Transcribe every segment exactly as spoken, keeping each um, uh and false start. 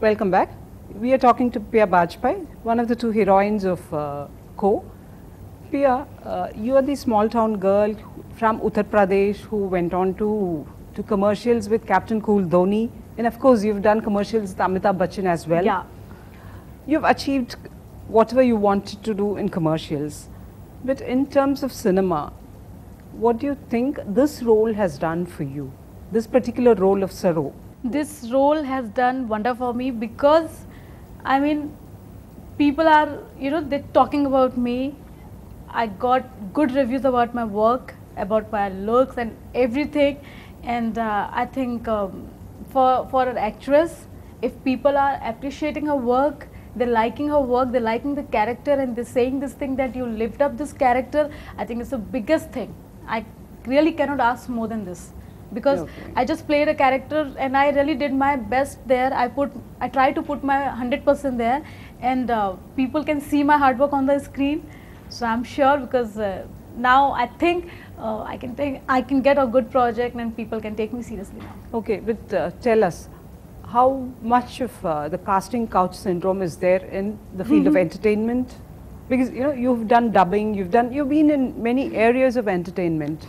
Welcome back. We are talking to Piya Bajpai, one of the two heroines of uh, Co. Piya, uh, you are the small town girl from Uttar Pradesh who went on to, to commercials with Captain Cool Dhoni, and of course you've done commercials with Amitabh Bachchan as well. Yeah. You've achieved whatever you wanted to do in commercials. But in terms of cinema, what do you think this role has done for you? This particular role of Saro? This role has done wonder for me because, I mean, people are, you know, they're talking about me. I got good reviews about my work, about my looks and everything. And uh, I think um, for, for an actress, if people are appreciating her work, they're liking her work, they're liking the character, and they're saying this thing that you lived up this character, I think it's the biggest thing. I really cannot ask more than this. Because okay. I just played a character and I really did my best there. I put, I tried to put my one hundred percent there, and uh, people can see my hard work on the screen. So I'm sure, because uh, now I think uh, I can take, I can get a good project and people can take me seriously now. Okay, but uh, tell us, how much of uh, the casting couch syndrome is there in the field of entertainment? Because you know you've done dubbing, you've done, you've been in many areas of entertainment.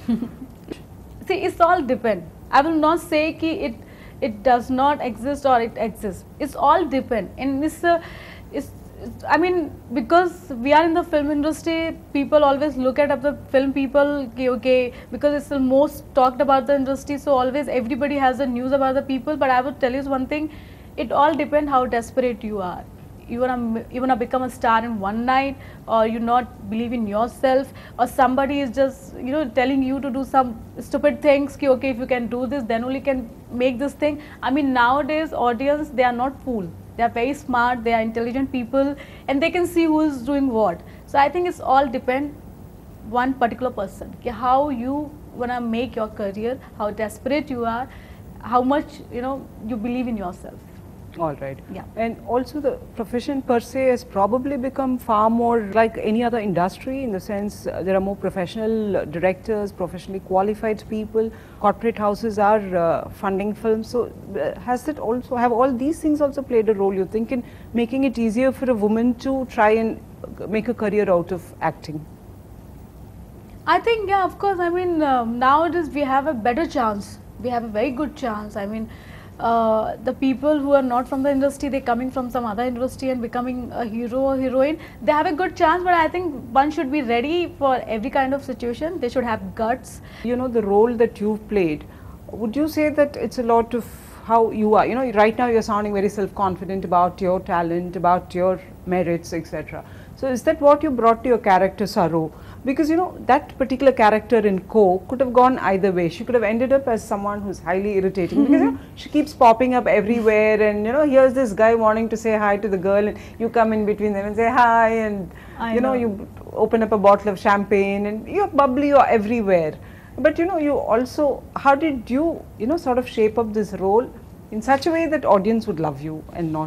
See, it's all depend. I will not say ki it it does not exist or it exists. It's all depend. And it's, uh, it's, it's I mean, because we are in the film industry, people always look at the film people, ki, okay, because it's the most talked about the industry. So always everybody has the news about the people. But I would tell you one thing: it all depends how desperate you are. You wanna you wanna become a star in one night, or you not believe in yourself, or somebody is just you know telling you to do some stupid things. Ki, okay, if you can do this, then only can make this thing. I mean, nowadays audience, they are not fool. They are very smart. They are intelligent people, and they can see who is doing what. So I think it's all depend one particular person. Ki how you wanna make your career, how desperate you are, how much you know you believe in yourself. All right. Yeah. And also the profession per se has probably become far more like any other industry, in the sense uh, there are more professional uh, directors, professionally qualified people, corporate houses are uh, funding films. So uh, has it also, have all these things also played a role, you think, in making it easier for a woman to try and make a career out of acting? I think, yeah, of course. I mean, um, nowadays we have a better chance. We have a very good chance. I mean, Uh, the people who are not from the industry, they're coming from some other industry and becoming a hero or heroine, they have a good chance. But I think one should be ready for every kind of situation. They should have guts. You know, the role that you've played, would you say that it's a lot of how you are? You know, right now you're sounding very self-confident about your talent, about your merits, et cetera. So is that what you brought to your character, Saro? Because you know, that particular character in Co could have gone either way. She could have ended up as someone who's highly irritating, because you know, she keeps popping up everywhere, and you know, here's this guy wanting to say hi to the girl, and you come in between them and say hi, and I you know, know, you open up a bottle of champagne, and you're bubbly, you're everywhere. But you know, you also, how did you, you know, sort of shape up this role in such a way that audience would love you and not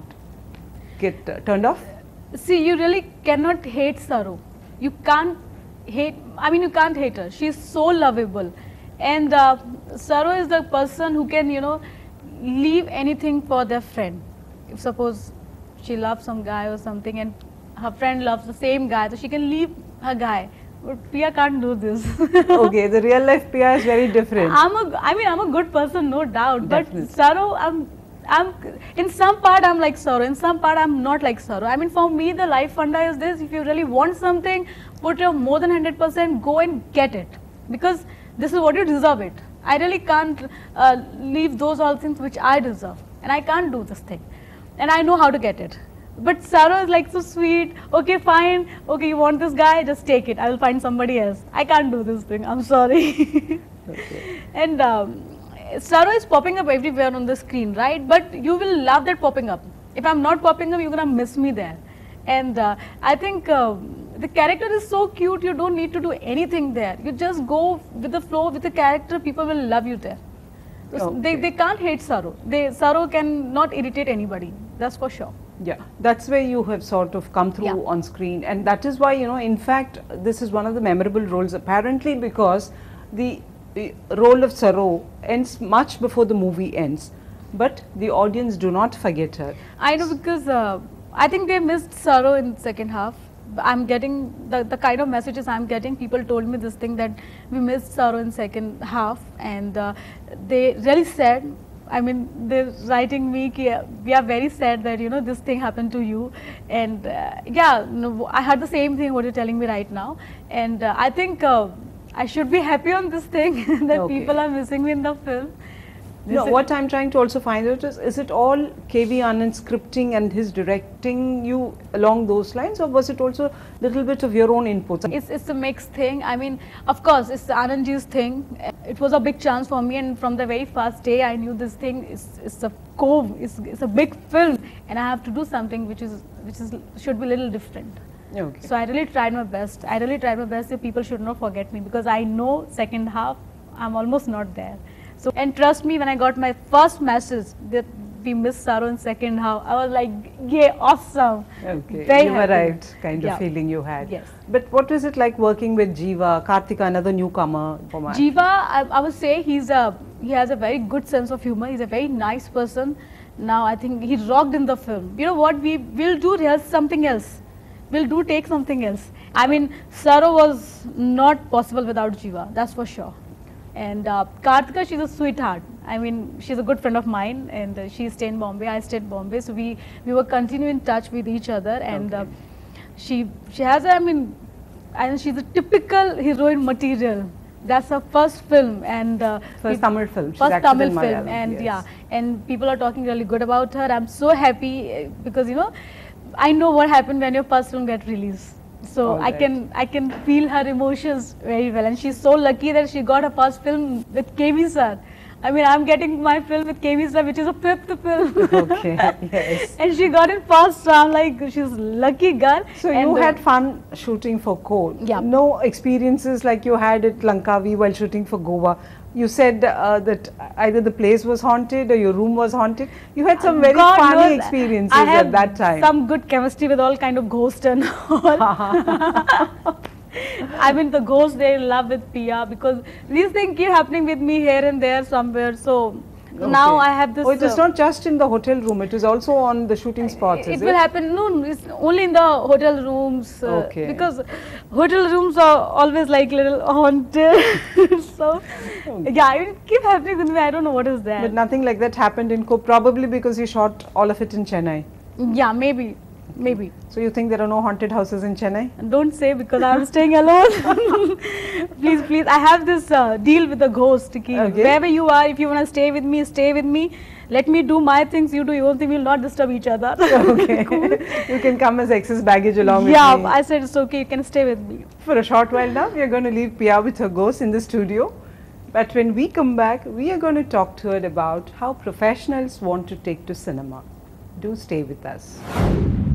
get uh, turned off? See, you really cannot hate Saro. You can't hate, I mean, you can't hate her. She's so lovable. And uh, Saro is the person who can, you know, leave anything for their friend. If suppose she loves some guy or something and her friend loves the same guy, so she can leave her guy. But Piya can't do this. Okay, the real life Piya is very different. I'm a, I mean, I'm a good person, no doubt. Definitely. But Saro, I'm, I'm, in some part I'm like Saro, in some part I'm not like Saro. I mean, for me, the life funda is this: if you really want something, put your more than one hundred percent, go and get it. Because this is what you deserve it. I really can't uh, leave those all things which I deserve. And I can't do this thing. And I know how to get it. But Saro is like so sweet. Okay, fine. Okay, you want this guy? Just take it. I will find somebody else. I can't do this thing. I'm sorry. Okay. And um, Saro is popping up everywhere on the screen, right? But you will love that popping up. If I'm not popping up, you're going to miss me there. And uh, I think uh, the character is so cute, you don't need to do anything there. You just go with the flow, with the character, people will love you there. So Okay. they, they can't hate Saro. They, Saro can not irritate anybody, that's for sure. Yeah, that's where you have sort of come through Yeah. on screen, and that is why, you know, in fact, this is one of the memorable roles, apparently, because the, the role of Saro ends much before the movie ends. but the audience do not forget her. I know, because uh, I think they missed Saro in second half. I'm getting the, the kind of messages I'm getting. People told me this thing that we missed Saro in second half, and uh, they really said. I mean, they're writing me, ki, we are very sad that, you know, this thing happened to you. And uh, yeah, no, I heard the same thing what you're telling me right now. And uh, I think uh, I should be happy on this thing that Okay. people are missing me in the film. No, This what I'm trying to also find out is, is it all K V Anand scripting and his directing you along those lines, or was it also a little bit of your own inputs? It's, it's a mixed thing. I mean, of course, it's Anandji's thing. It was a big chance for me, and from the very first day, I knew this thing is it's a cove, it's, it's a big film, and I have to do something which is which is should be a little different. Okay. So I really tried my best. I really tried my best. That people should not forget me, because I know second half I'm almost not there. So, and trust me, when I got my first message that we missed Saro in second half, I was like, yeah, awesome. Okay, Very you happy. arrived kind Yeah. of feeling you had. Yes. But what was it like working with Jeeva, Karthika, another newcomer? For my Jeeva, I, I would say he's a he has a very good sense of humor. He's a very nice person. Now I think he rocked in the film. You know what? We will do rehearse something else. We'll do take something else. I mean, Saro was not possible without Jeeva. That's for sure. And uh, Karthika, she's a sweetheart. I mean, she's a good friend of mine, and uh, she stayed in Bombay. I stayed in Bombay, so we we were continuing in touch with each other. And Okay. uh, she she has, a, I mean, I know she's a typical heroine material. That's her first film, and uh, first we- Tamil film. She's first acted Tamil in film, Malayalam, and yes. yeah, and people are talking really good about her. I'm so happy uh, because, you know, I know what happened when your first film get released. So All I right. can I can feel her emotions very well, and she's so lucky that she got her first film with K V sir. I mean, I'm getting my film with K V sir, which is a fifth film. Okay, yes. And she got it first, so I'm like, she's lucky girl. So and, you uh, had fun shooting for Cole. Yeah. No experiences like you had at Lankavi while shooting for Goa. You said uh, that either the place was haunted or your room was haunted. You had some very God funny knows, experiences I have at that time. some good chemistry with all kind of ghosts and all. I mean, the ghosts, they in love with Pia, because these things keep happening with me here and there somewhere. So now Okay. I have this. Oh, it is uh, not just in the hotel room, it is also on the shooting spots, it is will it? happen. No, it's only in the hotel rooms. Uh, Okay. Because hotel rooms are always like little haunted. So Okay. yeah, it keep happening with me. I don't know what is that. But nothing like that happened in Co, probably because you shot all of it in Chennai. Yeah, maybe, maybe. So you think there are no haunted houses in Chennai? Don't say, because I'm staying alone. Please, please. I have this uh, deal with the ghost. Ki Okay. Wherever you are, if you want to stay with me, stay with me. Let me do my things, you do your own thing. We'll not disturb each other. Okay. Cool. You can come as excess baggage along Yeah, with me. I said it's okay. You can stay with me. For a short while now, we are going to leave Pia with her ghost in the studio. But when we come back, we are going to talk to her about how professionals want to take to cinema. Do stay with us.